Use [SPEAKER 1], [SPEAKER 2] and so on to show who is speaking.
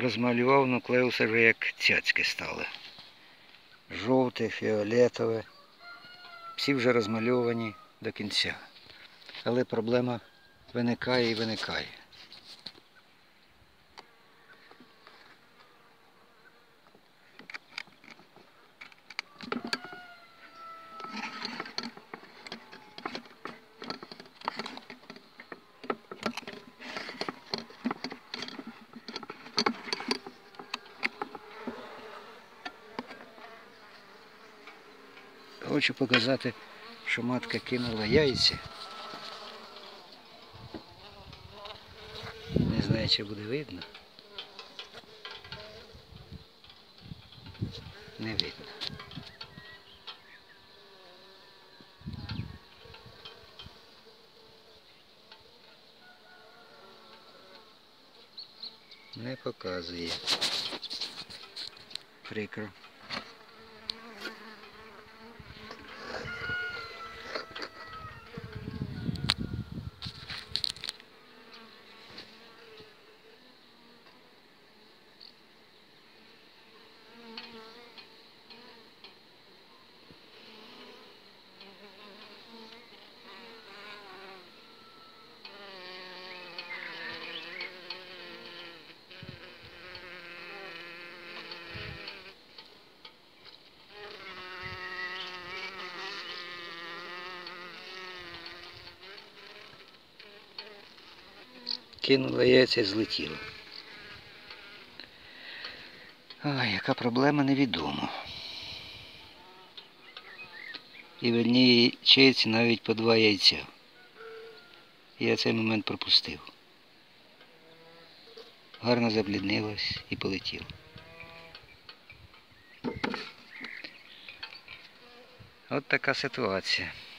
[SPEAKER 1] розмалював нуклеуси вже як цяцьки стали. Жовте, фіолетове. Всі вже розмальовані до кінця. Але проблема виникає і виникає. Хочу показати, що матка кинула яйця. Не знаю, чи буде видно. Не видно. Не показує. Прикро. Кинула яйця і злетіла. Ой, яка проблема, невідомо. І в одній ячейці навіть по 2 яйця. Я цей момент пропустив. Гарно забліднилась і полетіла. От така ситуація.